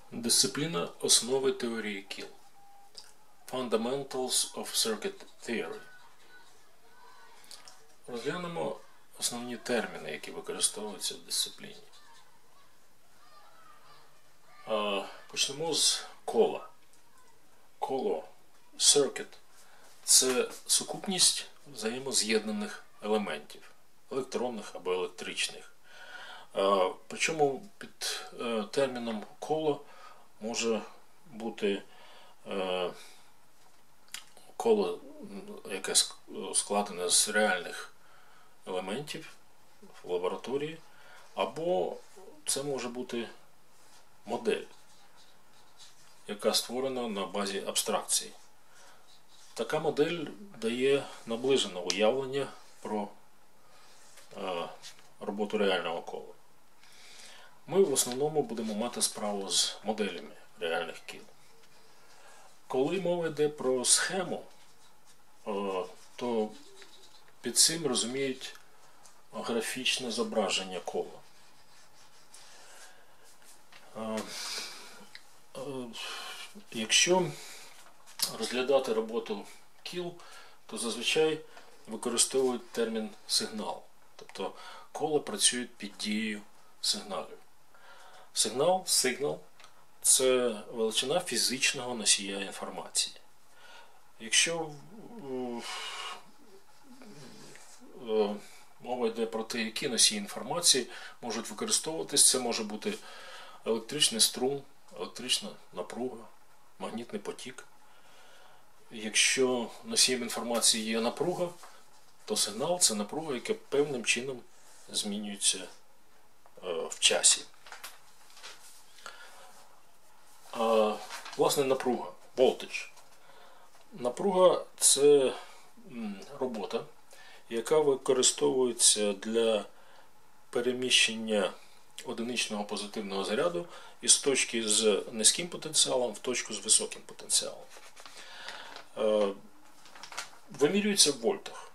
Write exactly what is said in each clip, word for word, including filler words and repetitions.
Дисципліна основи теорії кіл. Fundamentals of Circuit Theory. Розглянемо основні терміни, які використовуються в дисципліні. Почнемо з кола. Коло, circuit – це сукупність взаємоз'єднаних елементів, електронних або електричних. Причому під терміном коло може бути коло, яке складене з реальних елементів в лабораторії, або це може бути модель, яка створена на базі абстракції. Така модель дає наближене уявлення про роботу реального кола. Ми в основному будемо мати справу з моделями реальних кіл. Коли мова йде про схему, то під цим розуміють графічне зображення кола. Якщо розглядати роботу кіл, то зазвичай використовують термін сигнал. Тобто кола працюють під дією сигналів. Сигнал, сигнал – це величина фізичного носія інформації. Якщо мова йде про те, які носії інформації можуть використовуватись, це може бути електричний струм, електрична напруга, магнітний потік. Якщо носієм інформації є напруга, то сигнал – це напруга, яка певним чином змінюється в часі. А, власне, напруга, voltage. Напруга – це робота, яка використовується для переміщення одиничного позитивного заряду із точки з низьким потенціалом в точку з високим потенціалом. Вимірюється в вольтах.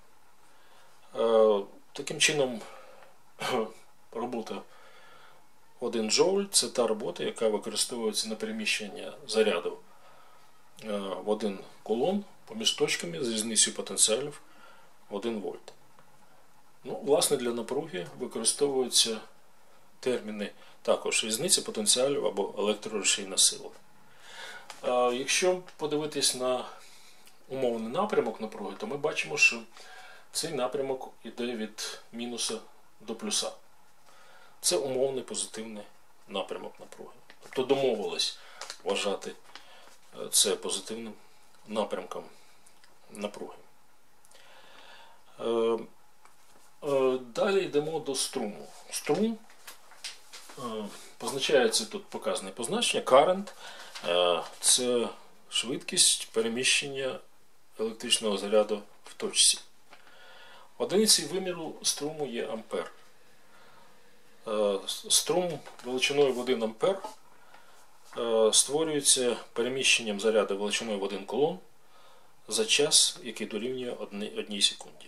Таким чином, робота один джоуль – це та робота, яка використовується на переміщення заряду в один кулон поміж точками з різницею потенціалів один вольт. Ну, власне, для напруги використовуються терміни також різниця потенціалів або електрорушійна сила. Якщо подивитись на умовний напрямок напруги, то ми бачимо, що цей напрямок йде від мінуса до плюса. Це умовний позитивний напрямок напруги. Тобто домовились вважати це позитивним напрямком напруги. Далі йдемо до струму. Струм позначається тут показане позначення. Current – це швидкість переміщення електричного заряду в точці. Одиницею виміру струму є ампер. Струм величиною в один ампер створюється переміщенням заряду величиною в один кулон за час, який дорівнює одній секунді.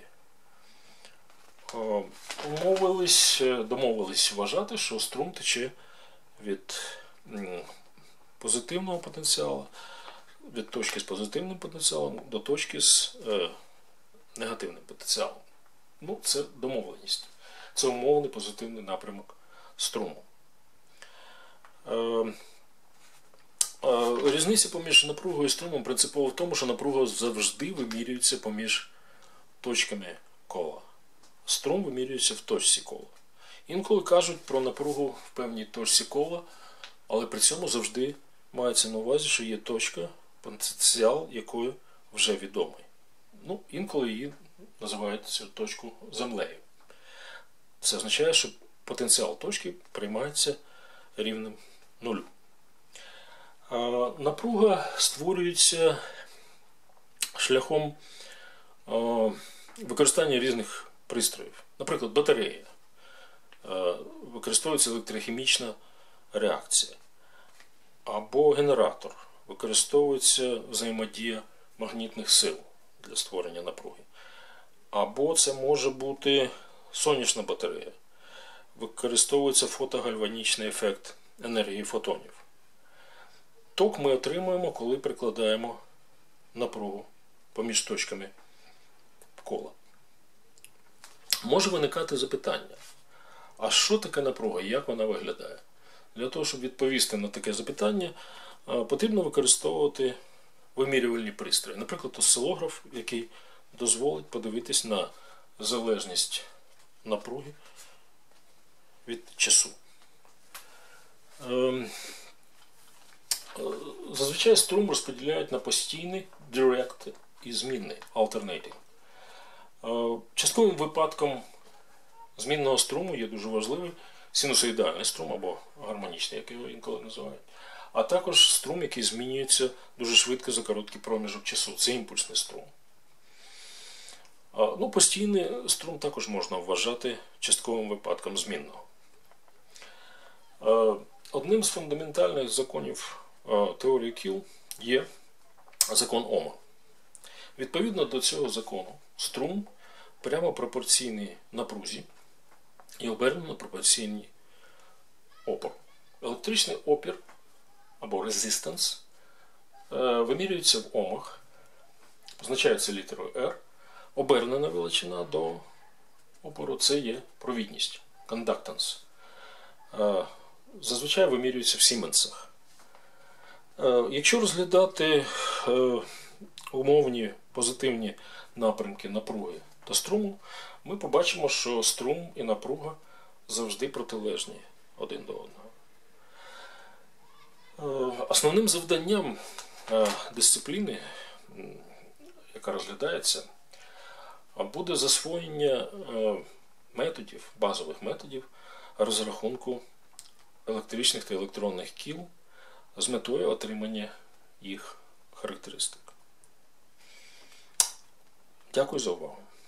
Домовились, домовились вважати, що струм тече від позитивного потенціалу, від точки з позитивним потенціалом до точки з е, негативним потенціалом. Ну, це домовленість. Це умовний позитивний напрямок струму. Е, е, різниця поміж напругою і струмом принципово в тому, що напруга завжди вимірюється поміж точками кола. Струм вимірюється в точці кола. Інколи кажуть про напругу в певній точці кола, але при цьому завжди мається на увазі, що є точка, потенціал якої вже відомий. Ну, інколи її називають цю точку землею. Це означає, що потенціал точки приймається рівним нулю. А напруга створюється шляхом а, використання різних пристроїв. Наприклад, батарея. А, використовується електрохімічна реакція. Або генератор. Використовується взаємодія магнітних сил для створення напруги. Або це може бути сонячна батарея. Використовується фотогальванічний ефект енергії фотонів. ток ми отримуємо, коли прикладаємо напругу поміж точками кола. Може виникати запитання, а що таке напруга і як вона виглядає? Для того, щоб відповісти на таке запитання, потрібно використовувати вимірювальні пристрої. Наприклад, осцилограф, який дозволить подивитись на залежність напруги від часу. Зазвичай струм розподіляють на постійний, direct і змінний, alternating. Частковим випадком змінного струму є дуже важливий синусоїдальний струм або гармонічний, як його інколи називають. А також струм, який змінюється дуже швидко за короткий проміжок часу. Це імпульсний струм. Ну, постійний струм також можна вважати частковим випадком змінного. Одним з фундаментальних законів теорії кіл є закон Ома. Відповідно до цього закону, струм прямо пропорційний напрузі і обернено пропорційний опору. Електричний опір або resistance вимірюється в омах, позначається літерою R. Обернена величина до опору – це є провідність, conductance. Зазвичай вимірюється в сіменсах. Якщо розглядати умовні позитивні напрямки напруги та струму, ми побачимо, що струм і напруга завжди протилежні один до одного. Основним завданням дисципліни, яка розглядається, буде засвоєння методів, базових методів розрахунку електричних та електронних кіл з метою отримання їх характеристик. Дякую за увагу.